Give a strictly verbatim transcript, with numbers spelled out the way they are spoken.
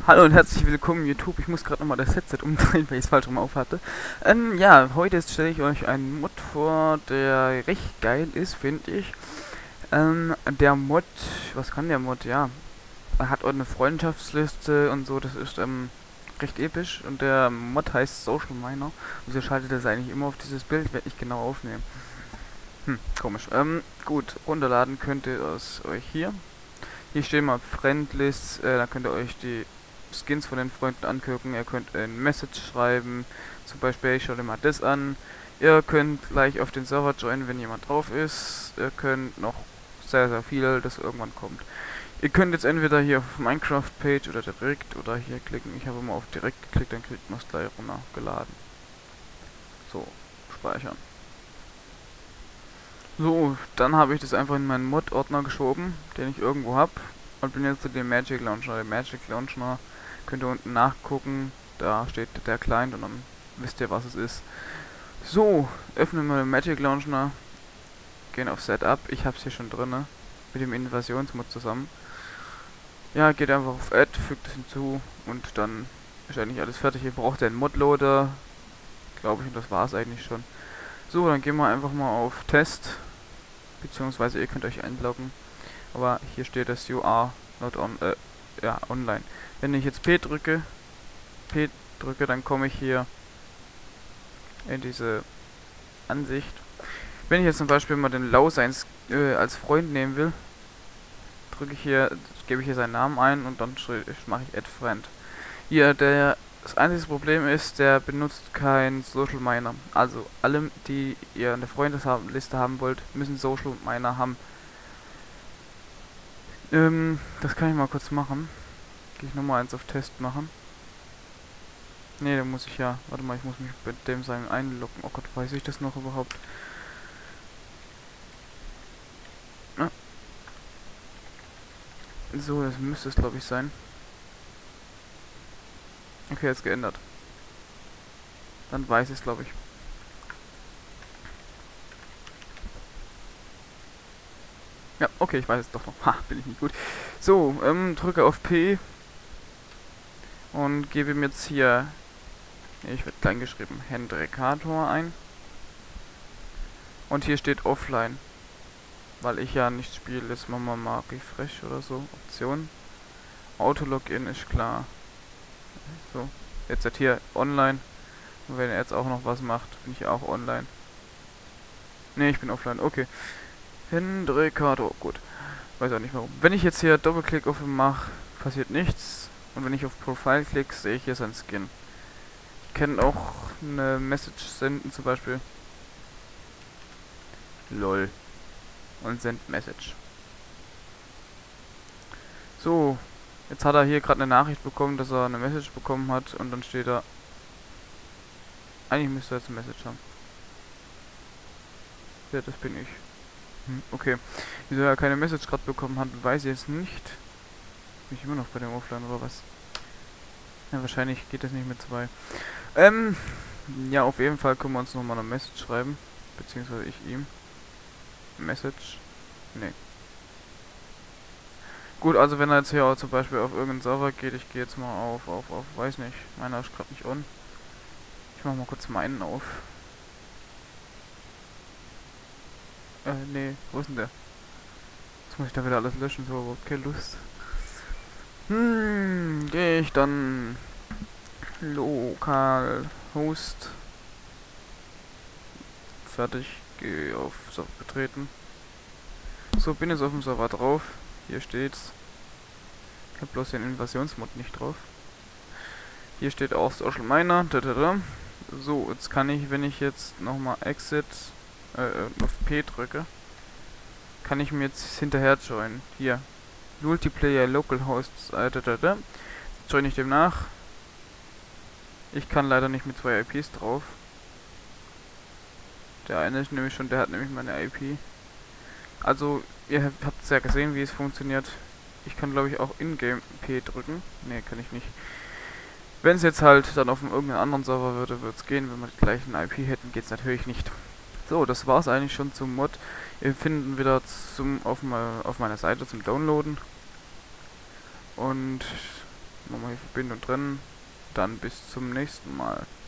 Hallo und herzlich willkommen YouTube. Ich muss gerade nochmal das Headset umdrehen, weil ich es falsch rum auf hatte. Ähm, ja, heute stelle ich euch einen Mod vor, der recht geil ist, finde ich. Ähm, der Mod, was kann der Mod? Ja, er hat auch eine Freundschaftsliste und so, das ist ähm, recht episch. Und der Mod heißt Social Miner. Wieso schaltet das eigentlich immer auf dieses Bild? Werde ich genau aufnehmen. Hm, komisch. Ähm, gut, runterladen könnt ihr es euch hier. Hier stehen mal Friendlists, äh, da könnt ihr euch die Skins von den Freunden angucken. Ihr könnt ein Message schreiben, zum Beispiel ich schaue dir mal das an. Ihr könnt gleich auf den Server joinen, wenn jemand drauf ist. Ihr könnt noch sehr, sehr viel, das irgendwann kommt. Ihr könnt jetzt entweder hier auf Minecraft-Page oder direkt oder hier klicken. Ich habe immer auf direkt geklickt, dann kriegt man es gleich runtergeladen. So, speichern. So, dann habe ich das einfach in meinen Mod-Ordner geschoben, den ich irgendwo habe. Und bin jetzt zu dem Magic Launcher. Der Magic Launcher könnt ihr unten nachgucken. Da steht der Client und dann wisst ihr, was es ist. So, öffnen wir den Magic Launcher. Gehen auf Setup. Ich habe es hier schon drin. Mit dem Invasionsmod zusammen. Ja, geht einfach auf Add, fügt es hinzu und dann ist eigentlich alles fertig. Ihr braucht einen Modloader, glaube ich, und das war es eigentlich schon. So, dann gehen wir einfach mal auf Test. Beziehungsweise ihr könnt euch einloggen. Aber hier steht das You are not on, äh, ja, online. Wenn ich jetzt P drücke, P drücke, dann komme ich hier in diese Ansicht. Wenn ich jetzt zum Beispiel mal den Lauseins äh, als Freund nehmen will, drücke ich hier, gebe ich hier seinen Namen ein und dann mache ich Add Friend. Hier, der, das einzige Problem ist, der benutzt kein Social Miner. Also alle, die ihr eine Freundesliste haben wollt, müssen Social Miner haben. Ähm, das kann ich mal kurz machen. Gehe ich nochmal eins auf Test machen. Ne, da muss ich ja, warte mal, ich muss mich mit dem sein einloggen. Oh Gott, weiß ich das noch überhaupt? Ah. So, das müsste es glaube ich sein. Okay, jetzt geändert. Dann weiß ich es glaube ich. Ja, okay, ich weiß es doch noch. Ha, bin ich nicht gut. So, ähm, drücke auf P und gebe mir jetzt hier, ich werde klein geschrieben, Hendrikator ein. Und hier steht Offline. Weil ich ja nicht spiele, jetzt machen wir mal Refresh oder so. Option. Auto-Login ist klar. So, jetzt hat hier online. Und wenn er jetzt auch noch was macht, bin ich auch online. Ne, ich bin offline, okay. Hendrikator, gut. Weiß auch nicht warum. Wenn ich jetzt hier Doppelklick auf ihn mache, passiert nichts. Und wenn ich auf Profile klicke, sehe ich hier sein Skin. Ich kann auch eine Message senden, zum Beispiel. LOL. Und Send Message. So, jetzt hat er hier gerade eine Nachricht bekommen, dass er eine Message bekommen hat. Und dann steht da... Eigentlich müsste er jetzt eine Message haben. Ja, das bin ich. Hm, okay. Wieso er keine Message gerade bekommen hat, weiß ich jetzt nicht. Bin ich immer noch bei dem Offline oder was? Ja, wahrscheinlich geht das nicht mit zwei. Ähm, ja, auf jeden Fall können wir uns nochmal eine Message schreiben. Beziehungsweise ich ihm. Message. Nee. Gut, also wenn er jetzt hier auch zum Beispiel auf irgendeinen Server geht, ich gehe jetzt mal auf, auf, auf, weiß nicht. Meiner ist gerade nicht on. Ich mach mal kurz meinen auf. Äh, nee, wo ist denn der? Jetzt muss ich da wieder alles löschen, so überhaupt keine Lust. Hm, gehe ich dann lokal Host. Fertig, gehe auf Server betreten. So, bin jetzt auf dem Server drauf. Hier steht's. Ich habe bloß den Invasionsmod nicht drauf. Hier steht auch Social Miner. So, jetzt kann ich, wenn ich jetzt nochmal Exit äh, auf P drücke, kann ich mir jetzt hinterher joinen. Hier. Multiplayer Localhosts. Äh, join ich dem nach. Ich kann leider nicht mit zwei I Ps drauf. Der eine ist nämlich schon, der hat nämlich meine I P. Also, ihr habt es ja gesehen, wie es funktioniert. Ich kann, glaube ich, auch in-game P drücken. Ne, kann ich nicht. Wenn es jetzt halt dann auf einem irgendeinen anderen Server würde, würde es gehen. Wenn wir die gleichen I P hätten, geht es natürlich nicht. So, das war es eigentlich schon zum Mod. Ihr findet wieder zum, auf, mal, auf meiner Seite zum Downloaden. Und machen wir hier Verbindung drin. Dann bis zum nächsten Mal.